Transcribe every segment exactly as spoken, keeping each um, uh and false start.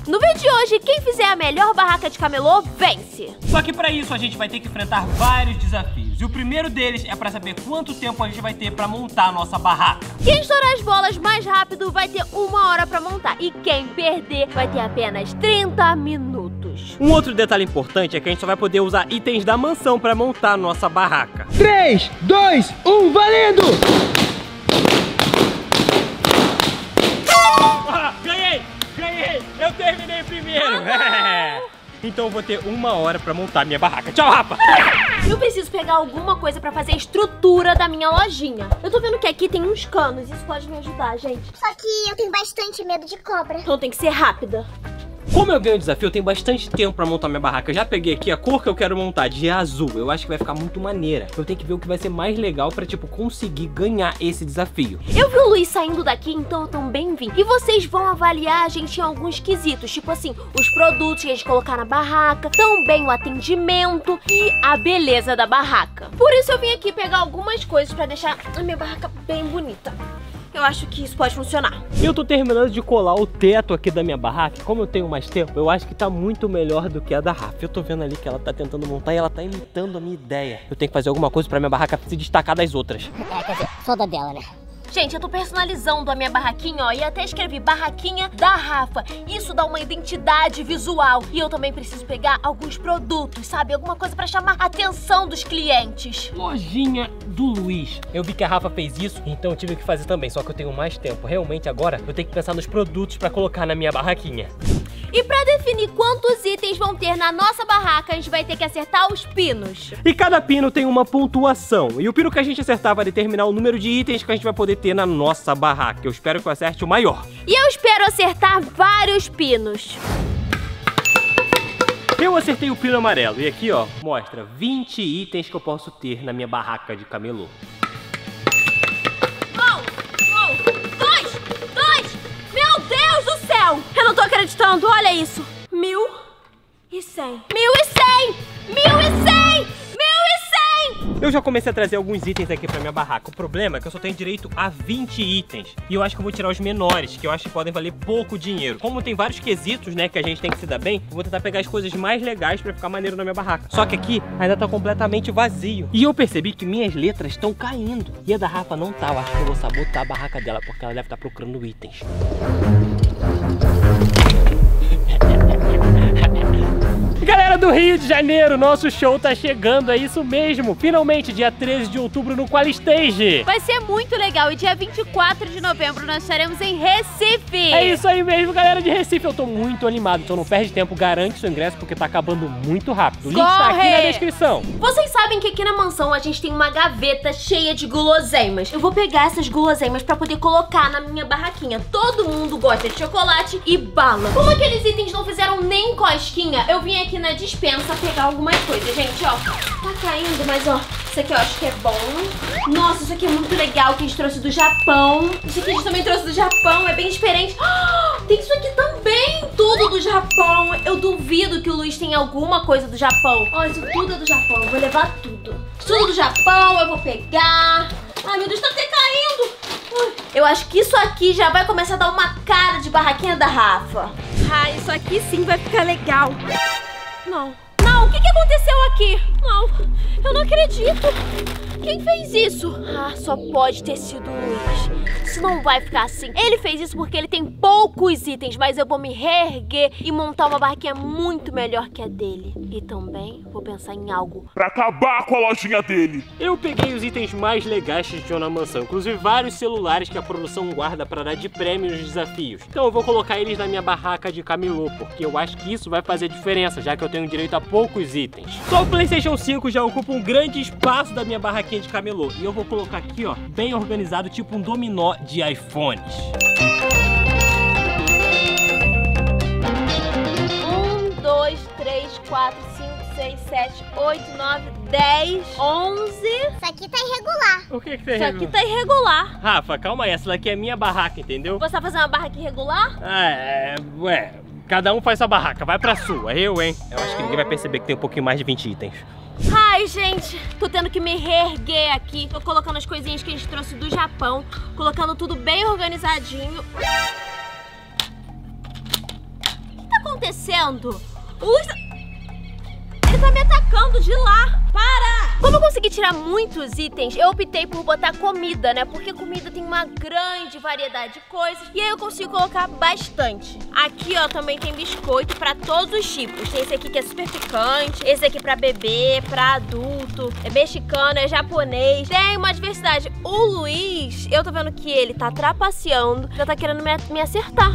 No vídeo de hoje, quem fizer a melhor barraca de camelô, vence. Só que pra isso a gente vai ter que enfrentar vários desafios. E o primeiro deles é pra saber quanto tempo a gente vai ter pra montar a nossa barraca. Quem estourar as bolas mais rápido vai ter uma hora pra montar. E quem perder vai ter apenas trinta minutos. Um outro detalhe importante é que a gente só vai poder usar itens da mansão pra montar a nossa barraca. três, dois, um, valendo! Ah, ganhei! Ganhei! Eu terminei primeiro! É. Então eu vou ter uma hora pra montar minha barraca. Tchau, Rafa! Eu preciso pegar alguma coisa pra fazer a estrutura da minha lojinha. Eu tô vendo que aqui tem uns canos, isso pode me ajudar, gente. Só que eu tenho bastante medo de cobra. Então tem que ser rápida. Como eu ganho o desafio, eu tenho bastante tempo pra montar minha barraca. Eu já peguei aqui a cor que eu quero montar, de azul. Eu acho que vai ficar muito maneira. Eu tenho que ver o que vai ser mais legal pra, tipo, conseguir ganhar esse desafio. Eu vi o Luiz saindo daqui, então eu também vim. E vocês vão avaliar a gente em alguns quesitos. Tipo assim, os produtos que a gente colocar na barraca, também o atendimento e a beleza da barraca. Por isso eu vim aqui pegar algumas coisas pra deixar a minha barraca bem bonita. Eu acho que isso pode funcionar. Eu tô terminando de colar o teto aqui da minha barraca. Como eu tenho mais tempo, eu acho que tá muito melhor do que a da Rafa. Eu tô vendo ali que ela tá tentando montar e ela tá imitando a minha ideia. Eu tenho que fazer alguma coisa pra minha barraca se destacar das outras. É, quer dizer, só da dela, né? Gente, eu tô personalizando a minha barraquinha, ó, e até escrevi barraquinha da Rafa. Isso dá uma identidade visual. E eu também preciso pegar alguns produtos, sabe? Alguma coisa pra chamar a atenção dos clientes. Lojinha do Luiz. Eu vi que a Rafa fez isso, então eu tive que fazer também. Só que eu tenho mais tempo. Realmente agora eu tenho que pensar nos produtos pra colocar na minha barraquinha. E pra definir quantos itens vão ter na nossa barraca, a gente vai ter que acertar os pinos. E cada pino tem uma pontuação. E o pino que a gente acertar vai determinar o número de itens que a gente vai poder ter na nossa barraca. Eu espero que eu acerte o maior. E eu espero acertar vários pinos. Eu acertei o pino amarelo. E aqui, ó, mostra vinte itens que eu posso ter na minha barraca de camelô. Eu não tô acreditando, olha isso. Mil e cem. Mil e cem! Mil e cem! Mil e cem! Eu já comecei a trazer alguns itens aqui pra minha barraca. O problema é que eu só tenho direito a vinte itens. E eu acho que eu vou tirar os menores, que eu acho que podem valer pouco dinheiro. Como tem vários quesitos, né, que a gente tem que se dar bem, eu vou tentar pegar as coisas mais legais pra ficar maneiro na minha barraca. Só que aqui ainda tá completamente vazio. E eu percebi que minhas letras estão caindo. E a da Rafa não tá. Eu acho que eu vou sabotar a barraca dela, porque ela deve estar procurando itens. Galera do Rio de Janeiro, nosso show tá chegando, é isso mesmo. Finalmente, dia treze de outubro no Qualistage. Vai ser muito legal e dia vinte e quatro de novembro nós estaremos em Recife. É isso aí mesmo, galera de Recife. Eu tô muito animado, então não perde tempo, garante seu ingresso porque tá acabando muito rápido. O link tá aqui na descrição. Vocês sabem que aqui na mansão a gente tem uma gaveta cheia de guloseimas. Eu vou pegar essas guloseimas pra poder colocar na minha barraquinha. Todo mundo gosta de chocolate e bala. Como aqueles itens não fizeram nem cosquinha, eu vim aqui na dispensa pegar algumas coisas, gente, ó. Tá caindo, mas ó, isso aqui eu acho que é bom. Nossa, isso aqui é muito legal, que a gente trouxe do Japão. Isso aqui a gente também trouxe do Japão, é bem diferente. Ah, tem isso aqui também, tudo do Japão. Eu duvido que o Luiz tenha alguma coisa do Japão. Ó, isso tudo é do Japão, eu vou levar tudo. Tudo do Japão, eu vou pegar. Ai, meu Deus, tá até caindo. Eu acho que isso aqui já vai começar a dar uma cara de barraquinha da Rafa. Ah, isso aqui sim vai ficar legal. Não. Não, o que que aconteceu aqui? Não, eu não acredito. Quem fez isso? Ah, só pode ter sido o Luiz. Isso não vai ficar assim. Ele fez isso porque ele tem poucos itens, mas eu vou me reerguer e montar uma barraquinha muito melhor que a dele. E também vou pensar em algo pra acabar com a lojinha dele. Eu peguei os itens mais legais que tinham na mansão, inclusive vários celulares que a produção guarda pra dar de prêmio nos desafios. Então eu vou colocar eles na minha barraca de camelô, porque eu acho que isso vai fazer diferença, já que eu tenho direito a poucos itens. Só o PlayStation cinco já ocupa um grande espaço da minha barraquinha de camelô. E eu vou colocar aqui, ó, bem organizado, tipo um dominó de iPhones. Um, dois, três, quatro, cinco, seis, sete, oito, nove, dez, onze. Isso aqui tá irregular. O que que tá Isso irregular? aqui tá irregular. Rafa, calma aí, essa daqui é minha barraca, entendeu? Você tá fazendo uma barraca irregular? Ah, é, ué, cada um faz sua barraca, vai pra sua, eu, hein? Eu acho que ninguém vai perceber que tem um pouquinho mais de vinte itens. Ai, gente, tô tendo que me reerguer aqui. Tô colocando as coisinhas que a gente trouxe do Japão, colocando tudo bem organizadinho. O que tá acontecendo? O Luiz... Ele tá me atacando de lá. Para! Como eu consegui tirar muitos itens, eu optei por botar comida, né? Porque comida tem uma grande variedade de coisas. E aí eu consigo colocar bastante. Aqui, ó, também tem biscoito pra todos os tipos. Tem esse aqui que é super picante. Esse aqui pra bebê, pra adulto. É mexicano, é japonês. Tem uma diversidade. O Luiz, eu tô vendo que ele tá trapaceando. Já tá querendo me, me acertar.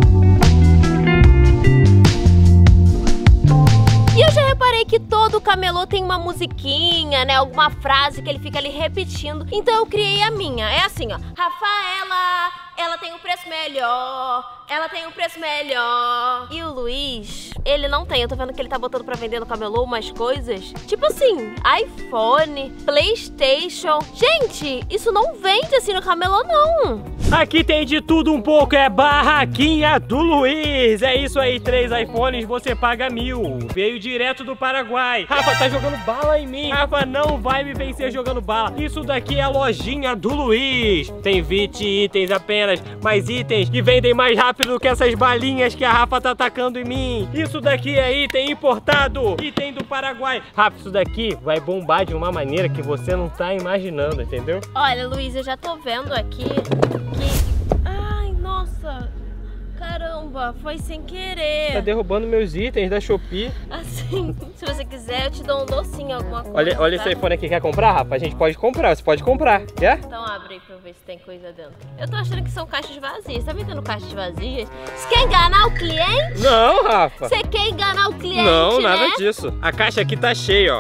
E eu já reparei que todo camelô tem uma musiquinha, né? Alguma frase que ele fica ali repetindo. Então eu criei a minha. É assim, ó. Rafaela, ela tem um preço melhor. Ela tem um preço melhor. E o Luiz, ele não tem. Eu tô vendo que ele tá botando pra vender no camelô umas coisas. Tipo assim, iPhone, PlayStation. Gente, isso não vende assim no camelô, não. Aqui tem de tudo um pouco, é barraquinha do Luiz. É isso aí, três iPhones, você paga mil. Veio direto do Paraguai. Rafa, tá jogando bala em mim. Rafa não vai me vencer jogando bala. Isso daqui é a lojinha do Luiz. Tem vinte itens apenas, mas itens que vendem mais rápido do que essas balinhas que a Rafa tá atacando em mim. Isso daqui é item importado, item do Paraguai. Rafa, isso daqui vai bombar de uma maneira que você não tá imaginando, entendeu? Olha, Luiz, eu já tô vendo aqui que... Ai, nossa... Caramba, foi sem querer. Tá derrubando meus itens da Shopee. Assim, se você quiser, eu te dou um docinho, alguma coisa. Olha, olha tá? esse iPhone aqui, quer comprar, Rafa? A gente pode comprar, você pode comprar, quer? Então abre aí pra eu ver se tem coisa dentro. Eu tô achando que são caixas vazias. Tá vendendo caixas vazias? Você quer enganar o cliente? Não, Rafa. Você quer enganar o cliente, Não, né? nada disso. A caixa aqui tá cheia, ó.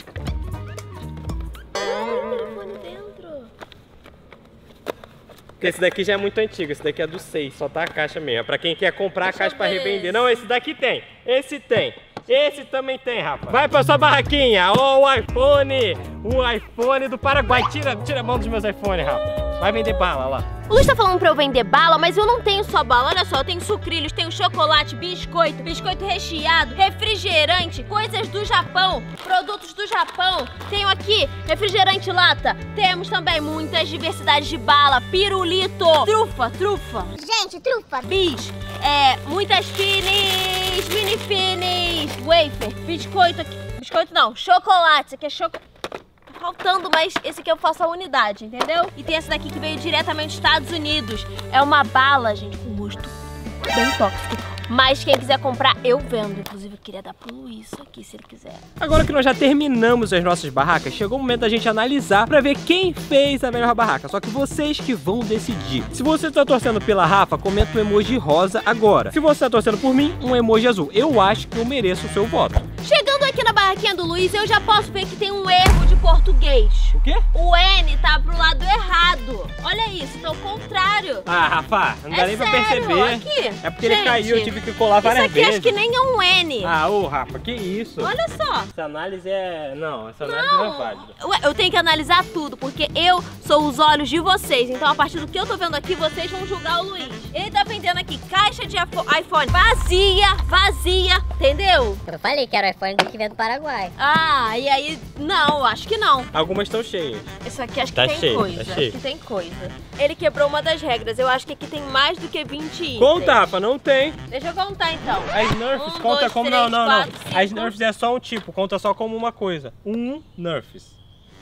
Esse daqui já é muito antigo, esse daqui é do seis, só tá a caixa mesmo. É pra quem quer comprar Deixa a caixa pra ver revender. esse. Não, esse daqui tem, esse tem, esse também tem, Rafa. Vai pra sua barraquinha, ó, o iPhone, o iPhone do Paraguai. Tira, tira a mão dos meus iPhones, Rafa. Vai vender bala lá. O Luiz tá falando pra eu vender bala, mas eu não tenho só bala. Olha só, eu tenho sucrilhos, tenho chocolate, biscoito, biscoito recheado, refrigerante, coisas do Japão, produtos do Japão. Tenho aqui refrigerante lata. Temos também muitas diversidades de bala, pirulito, trufa, trufa. Gente, trufa. Bis, é, muitas finis, mini finis, wafer, biscoito aqui. Biscoito não, chocolate. Isso aqui é chocolate. Faltando, mas esse aqui eu faço a unidade, entendeu? E tem essa daqui que veio diretamente dos Estados Unidos. É uma bala, gente, com gosto bem tóxico. Mas quem quiser comprar, eu vendo. Inclusive, eu queria dar pro Luiz isso aqui, se ele quiser. Agora que nós já terminamos as nossas barracas, chegou o momento da gente analisar pra ver quem fez a melhor barraca. Só que vocês que vão decidir. Se você tá torcendo pela Rafa, comenta um emoji rosa agora. Se você tá torcendo por mim, um emoji azul. Eu acho que eu mereço o seu voto. Chegando aqui na barraquinha do Luiz, eu já posso ver que tem um erro de português. O quê? O N tá pro lado errado. Olha isso, tá ao contrário. Ah, Rafa, não dá É nem pra sério, perceber. aqui. É porque ele Gente, caiu, eu tive que colar várias Isso aqui vezes. acho que nem é um N. Ah, ô Rafa, que isso? Olha só. Essa análise é... Não, essa análise não, é válida. Ué, eu tenho que analisar tudo, porque eu sou os olhos de vocês. Então, a partir do que eu tô vendo aqui, vocês vão julgar o Luiz. Ele tá vendendo aqui caixa de iPhone vazia, vazia, entendeu? Eu falei que era o iPhone que vem do Paraguai. Ah, e aí, não, acho que não. Algumas estão cheias. Isso aqui acho que Tá tem cheio, coisa, tá cheio. acho que tem coisa. Ele quebrou uma das regras, eu acho que aqui tem mais do que vinte itens. Conta, Rafa, não tem. Deixa eu contar então. As Nerfs Um, conta dois, como... três, não, não, quatro, não. cinco. As Nerfs é só um tipo, conta só como uma coisa. Um Nerfs.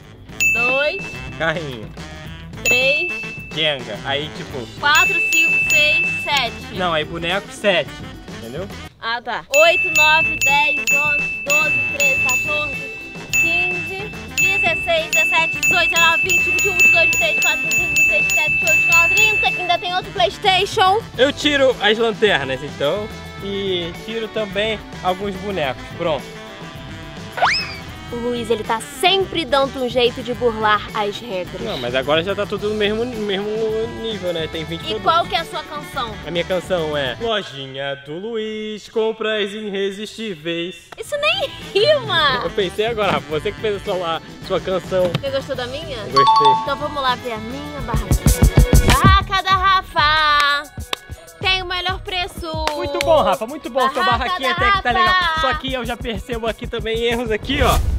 Dois, Carrinho. três, Jenga. Aí, tipo... quatro, cinco, seis, sete. Não, aí boneco sete. Entendeu? Ah, tá. oito, nove, dez, onze, doze, treze, quatorze, quinze, dezesseis, dezessete, dezoito, dezenove, vinte, vinte e um, vinte e dois, vinte e três, vinte e quatro, vinte e cinco, vinte e seis, vinte e sete, vinte e oito, vinte e nove, trinta, que ainda tem outro PlayStation. Eu tiro as lanternas, então. E tiro também alguns bonecos. Pronto. O Luiz, ele tá sempre dando um jeito de burlar as regras. Não, mas agora já tá tudo no mesmo, mesmo nível, né? Tem vinte E produtos. qual que é a sua canção? A minha canção é Lojinha do Luiz, compras irresistíveis. Isso nem rima! Eu pensei agora, Rafa, você que fez a sua, sua canção. Você gostou da minha? Eu gostei. Então vamos lá ver a minha barraca. Barraca da Rafa! Tem o melhor preço! Muito bom, Rafa, muito bom. Sua Barraca barraquinha da até que tá Rafa. legal. Só que eu já percebo aqui também erros aqui, ó.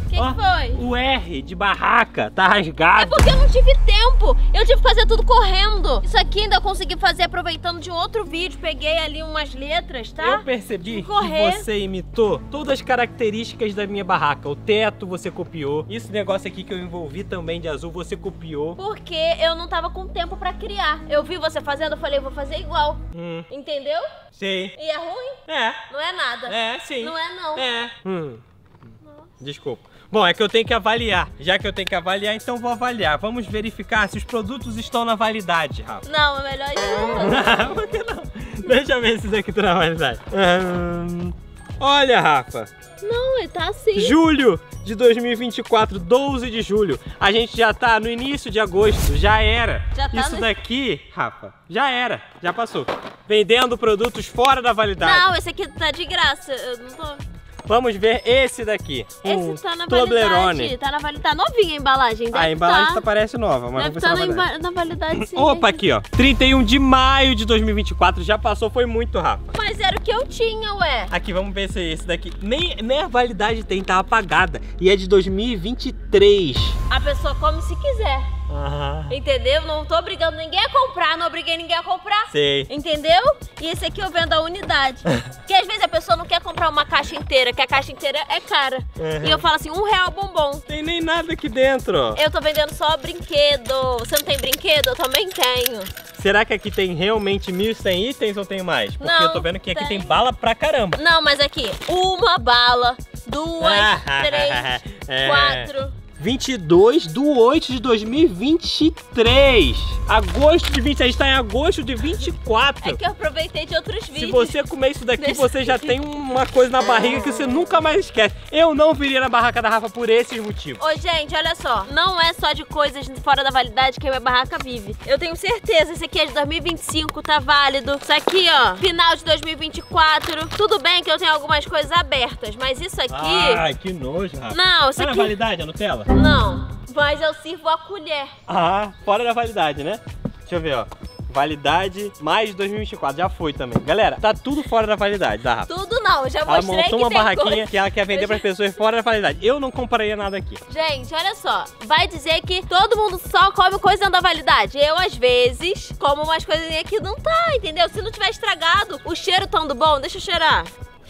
O que, Ó, que foi? O R de barraca tá É rasgado. porque eu não tive tempo. Eu tive que fazer tudo correndo. Isso aqui ainda eu consegui fazer aproveitando de um outro vídeo. Peguei ali umas letras, tá? Eu percebi que correr. você imitou todas as características da minha barraca. O teto você copiou. Esse negócio aqui que eu envolvi também de azul você copiou. Porque eu não tava com tempo pra criar. Eu vi você fazendo, eu falei, vou fazer igual. Hum, Entendeu? sei. E é ruim? É, Não é nada. é, sim. Não é não. É. Hum. Desculpa. Bom, é que eu tenho que avaliar. Já que eu tenho que avaliar, então vou avaliar. Vamos verificar se os produtos estão na validade, Rafa. Não, é melhor isso. Não, por que não? Deixa eu ver se isso aqui tá na validade. Hum, olha, Rafa. Não, ele tá assim. Julho de dois mil e vinte e quatro, doze de julho. A gente já tá no início de agosto. Já era. Já tá isso no- daqui, Rafa, já era. Já passou. Vendendo produtos fora da validade. Não, esse aqui tá de graça. Eu não tô... Vamos ver esse daqui. Um Esse tá na Toblerone. validade. Tá na validade. Tá novinha a embalagem. Deve A embalagem tá. tá, parece nova, mas Deve vamos ver se estar tá na, na validade. emba- na validade sim. Opa, aqui ó, trinta e um de maio de dois mil e vinte e quatro, já passou, foi muito rápido. Mas era o que eu tinha, ué. Aqui, vamos ver se é esse daqui. Nem, nem a validade tem, tá apagada. E é de dois mil e vinte e três. A pessoa come se quiser. Ah, Entendeu? Não tô obrigando ninguém a comprar, não obriguei ninguém a comprar. sei. Entendeu? E esse aqui eu vendo a unidade. Porque às vezes a pessoa não quer comprar uma caixa inteira, que a caixa inteira é cara. Uhum. E eu falo assim, um real bombom. Tem nem nada aqui dentro, ó. Eu tô vendendo só brinquedo. Você não tem brinquedo? Eu também tenho. Será que aqui tem realmente mil e cem itens ou tem mais? Porque Não, eu tô vendo que aqui tem tem. bala pra caramba. Não, mas aqui, uma bala, duas, Ah, três, é. quatro. vinte e dois de oito de dois mil e vinte e três. Agosto de vinte, a gente tá em agosto de vinte e quatro. É que eu aproveitei de outros Se vídeos. você comer isso daqui, Deixa- você já tem uma coisa na barriga que você nunca mais esquece. Eu não viria na barraca da Rafa por esses motivos. Ô, gente, olha só. Não é só de coisas fora da validade que a minha barraca vive. Eu tenho certeza. Esse aqui é de dois mil e vinte e cinco, tá válido. Isso aqui, ó, final de dois mil e vinte e quatro. Tudo bem que eu tenho algumas coisas abertas, mas isso aqui... Ai, que nojo, Rafa. Não, isso Tá na aqui... validade a Nutella? Não, mas eu sirvo a colher. Ah, fora da validade, né? Deixa eu ver, ó. Validade mais de dois mil e vinte e quatro, já foi também. Galera, tá tudo fora da validade, tá, Rafa? Tudo não, eu já Ela mostrei que montou uma tem barraquinha coisa. que ela quer vender Eu pras já- pessoas fora da validade. Eu não compraria nada aqui. Gente, olha só, vai dizer que todo mundo só come coisa dentro da validade. Eu, às vezes, como umas coisinhas que não tá, entendeu? Se não tiver estragado, o cheiro tão do bom, deixa eu cheirar.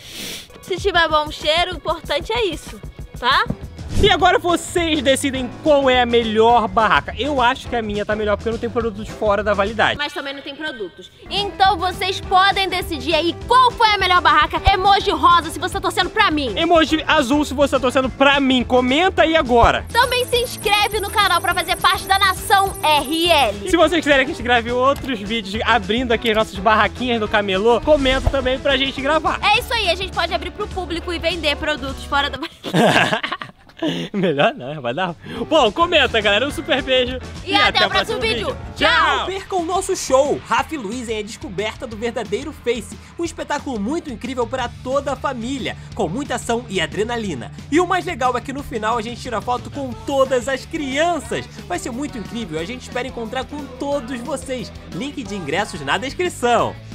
Se tiver bom cheiro, o importante é isso, tá? E agora vocês decidem qual é a melhor barraca. Eu acho que a minha tá melhor porque eu não tenho produtos fora da validade. Mas também não tem produtos. Então vocês podem decidir aí qual foi a melhor barraca. Emoji rosa se você tá torcendo pra mim. Emoji azul se você tá torcendo pra mim. Comenta aí agora. Também se inscreve no canal pra fazer parte da Nação R L. Se vocês quiserem que a gente grave outros vídeos abrindo aqui as nossas barraquinhas do camelô, comenta também pra gente gravar. É isso aí, a gente pode abrir pro público e vender produtos fora da validade. Melhor não, vai dar. Bom, comenta, galera. Um super beijo. E até o próximo vídeo. Tchau! Não percam o nosso show, Rafa e Luiz em A Descoberta do Verdadeiro Face. Um espetáculo muito incrível para toda a família, com muita ação e adrenalina. E o mais legal é que no final a gente tira foto com todas as crianças. Vai ser muito incrível, a gente espera encontrar com todos vocês. Link de ingressos na descrição.